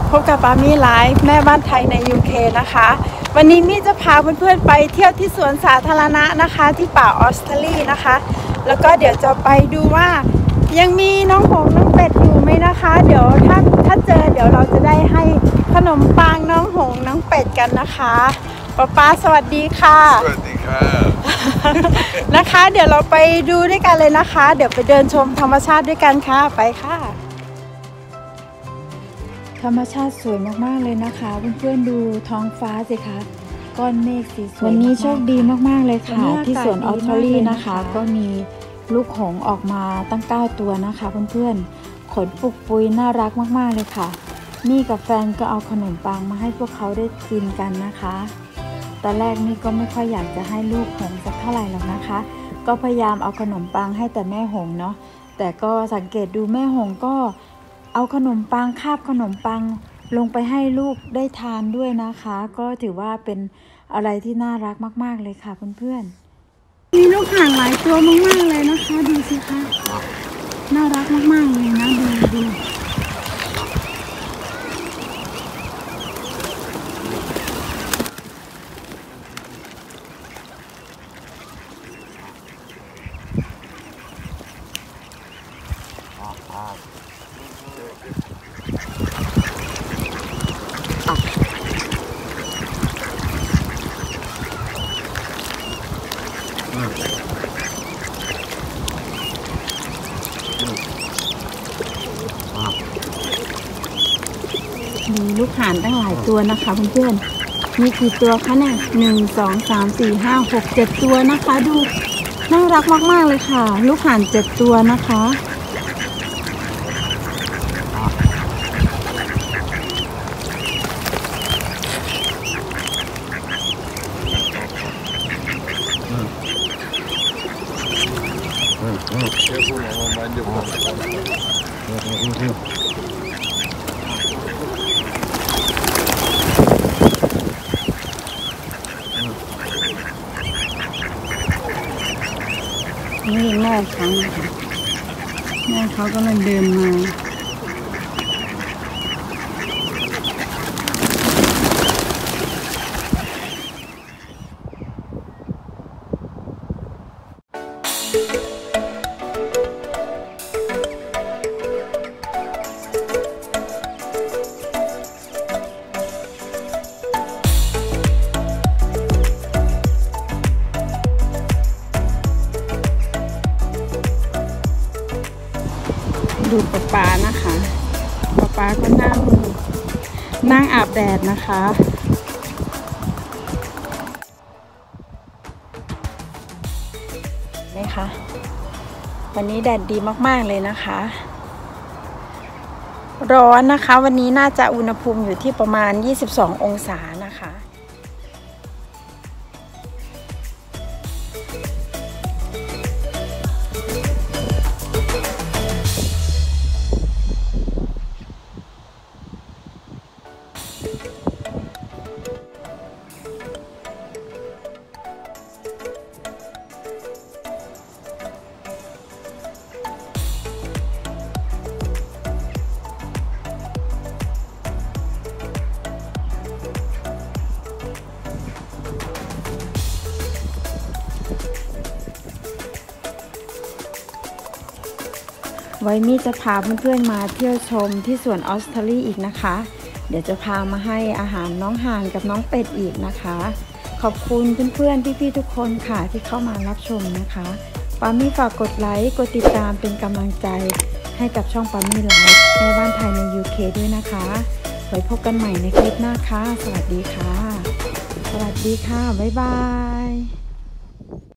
พบกับปามี่ไลฟ์แม่บ้านไทยใน UK นะคะวันนี้มี่จะพาเพื่อนๆไปเที่ยวที่สวนสาธารณะนะคะที่ป่าออสเตรเลียนะคะแล้วก็เดี๋ยวจะไปดูว่ายังมีน้องหงส์น้องเป็ดอยู่ไหมนะคะเดี๋ยวถ้าเจอเดี๋ยวเราจะได้ให้ขนมปังน้องหงส์น้องเป็ดกันนะคะป้าสวัสดีค่ะสวัสดีค่ะนะคะเดี๋ยวเราไปดูด้วยกันเลยนะคะเดี๋ยวไปเดินชมธรรมชาติด้วยกันค่ะไปค่ะธรรมชาติสวยมากๆเลยนะคะเพื่อนๆดูท้องฟ้าสิคะก้อนเมฆสีสวยวันนี้โชคดีมากๆเลยค่ะที่สวนออสเตรเลียนะคะก็มีลูกหงส์ออกมาตั้ง9ตัวนะคะเพื่อนๆขนปุกปุยน่ารักมากๆเลยค่ะนี่กับแฟนก็เอาขนมปังมาให้พวกเขาได้กินกันนะคะตอนแรกนี่ก็ไม่ค่อยอยากจะให้ลูกหงส์สักเท่าไหร่หรอกนะคะก็พยายามเอาขนมปังให้แต่แม่หงส์เนาะแต่ก็สังเกตดูแม่หงส์ก็เอาขนมปังคาบขนมปังลงไปให้ลูกได้ทานด้วยนะคะก็ถือว่าเป็นอะไรที่น่ารักมากๆเลยค่ะเพื่อนๆมีลูกห่างหลายตัวมากๆเลยนะคะดูสิคะน่ารักมากๆเลยนะดูมีลูกห่านตั้งหลายตัวนะคะเพื่อนๆมีกี่ตัวคะเนี่ย1 2 3 4 5 6 7ตัวนะคะดูน่ารักมากๆเลยค่ะลูกห่าน7ตัวนะคะนี่แม่เขานะคะแม่เขากำลังเดินมาดูป๊านะคะป๊าก็นั่งอาบแดดนะคะนี่ค่ะวันนี้แดดดีมากๆเลยนะคะร้อนนะคะวันนี้น่าจะอุณหภูมิอยู่ที่ประมาณ22 องศานะคะไว้มี่จะพาเพื่อนๆมาเที่ยวชมที่สวนออสเตรเลียอีกนะคะเดี๋ยวจะพามาให้อาหารน้องห่านกับน้องเป็ดอีกนะคะขอบคุณเพื่อนๆพี่ๆทุกคนค่ะที่เข้ามารับชมนะคะปามี่ฝากกดไลค์กดติดตามเป็นกำลังใจให้กับช่องปามี่ไลฟ์แม่บ้านไทยใน UK ด้วยนะคะไว้พบกันใหม่ในคลิปหน้าค่ะสวัสดีค่ะบ๊ายบาย